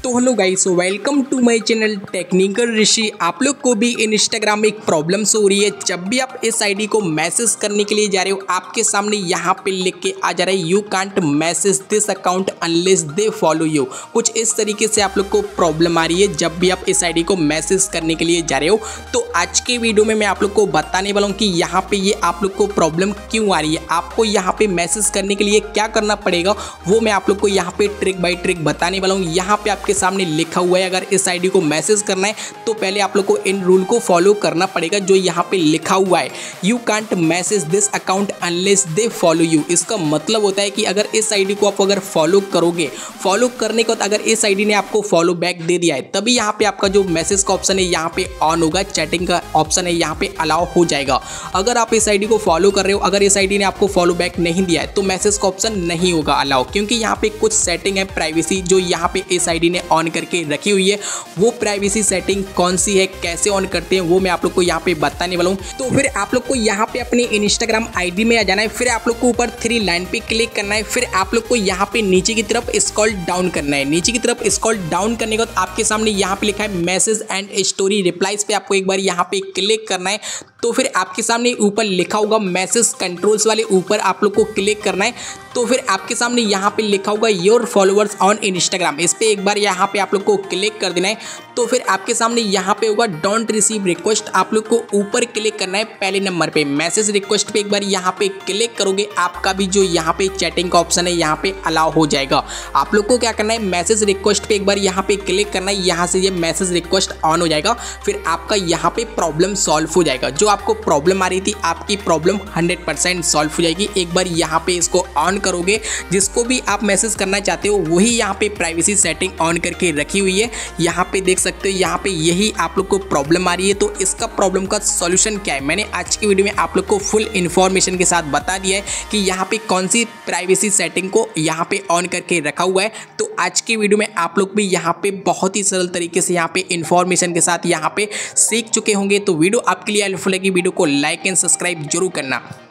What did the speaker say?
तो hello guys, welcome to my channel technical Rishi. आप लोग को भी इंस्टाग्राम में एक प्रॉब्लम्स हो रही है। जब भी आप इस आईडी को मैसेज करने के लिए जा रहे हो, आपके सामने यहाँ पे लिख के आ जा रहा है you can't message this account unless they follow you. कुछ इस तरीके से आप लोग को प्रॉब्लम आ रही है जब भी आप इस आईडी को मैसेज करने के लिए जा रहे हो। तो आज के वीडियो में मैं आप लोग को बताने वाला हूँ कि यहाँ पे ये आप लोग को प्रॉब्लम क्यों आ रही है, आपको यहाँ पे मैसेज करने के लिए क्या करना पड़ेगा, वो मैं आप लोग को यहाँ पे ट्रिक बाय ट्रिक बताने वाला हूँ। यहाँ पे आपके सामने लिखा हुआ है, अगर इस आईडी को मैसेज करना है तो पहले आप लोग को इन रूल को फॉलो करना पड़ेगा जो यहाँ पे लिखा हुआ है you can't message this account unless they follow you. इसका मतलब होता है कि अगर इस आईडी को आप अगर फॉलो करोगे, फॉलो करने के बाद अगर इस आईडी ने आपको फॉलो बैक दे दिया है, तभी यहाँ पे आपका जो मैसेज का ऑप्शन है यहाँ पे ऑन होगा, चैटिंग का ऑप्शन है यहाँ पे अलाउ हो जाएगा। अगर आप इस आईडी को फॉलो कर रहे हो, अगर इस आईडी ने आपको फॉलो बैक नहीं दिया है तो मैसेज का ऑप्शन नहीं होगा अलाउ, क्योंकि यहाँ पे कुछ सेटिंग है प्राइवेसी जो यहाँ पे इस आईडी ने ऑन करके रखी हुई है। वो प्राइवेसी सेटिंग कौन सी है, कैसे ऑन करते हैं, वो मैं आप लोग को यहाँ पे बताने वाला हूँ। तो फिर आप लोग को यहाँ पे अपने इंस्टाग्राम आईडी में आ जाना है, फिर आप लोग को ऊपर 3 लाइन पे क्लिक करना है, फिर आप लोग को यहाँ पे नीचे की तरफ स्क्रॉल डाउन करना है। नीचे की तरफ स्क्रॉल डाउन करने के बाद आपके सामने यहाँ पे लिखा है मैसेज एंड स्टोरी रिप्लाईज पे आपको एक बार यहाँ पे क्लिक करना है। तो फिर आपके सामने ऊपर लिखा होगा मैसेज कंट्रोल्स वाले ऊपर आप लोग को क्लिक करना है। तो फिर आपके सामने यहाँ पे लिखा होगा योर फॉलोअर्स ऑन इंस्टाग्राम, इस पे एक बार यहाँ पे आप लोग को क्लिक कर देना है। तो फिर आपके सामने यहाँ पे होगा डोंट रिसीव रिक्वेस्ट, आप लोग को ऊपर क्लिक करना है पहले नंबर पे। मैसेज रिक्वेस्ट पे एक बार यहाँ पे क्लिक करोगे, आपका भी जो यहाँ पे चैटिंग का ऑप्शन है यहाँ पे अलाउ हो जाएगा। आप लोग को क्या करना है, मैसेज रिक्वेस्ट पे एक बार यहाँ पे क्लिक करना है, यहाँ से ये मैसेज रिक्वेस्ट ऑन हो जाएगा। फिर आपका यहाँ पे प्रॉब्लम सॉल्व हो जाएगा। जो आपको प्रॉब्लम आ रही थी, आपकी प्रॉब्लम 100% सॉल्व हो जाएगी। एक बार यहाँ पे इसको ऑन करोगे, जिसको भी आप मैसेज करना चाहते हो वही यहाँ पे प्राइवेसी सेटिंग ऑन करके रखी हुई है। यहाँ पे देख सकते हो, यहाँ पे यही आप लोग को प्रॉब्लम आ रही है। तो इसका प्रॉब्लम का सॉल्यूशन क्या है, मैंने आज की वीडियो में आप लोग को फुल इन्फॉर्मेशन के साथ बता दिया है कि यहाँ पे कौन सी प्राइवेसी सेटिंग को यहाँ पे ऑन करके रखा हुआ है। तो आज की वीडियो में आप लोग भी यहाँ पे बहुत ही सरल तरीके से यहाँ पे इन्फॉर्मेशन के साथ यहाँ पे सीख चुके होंगे। तो वीडियो आपके लिए हेल्पफुल है कि वीडियो को लाइक एंड सब्सक्राइब जरूर करना।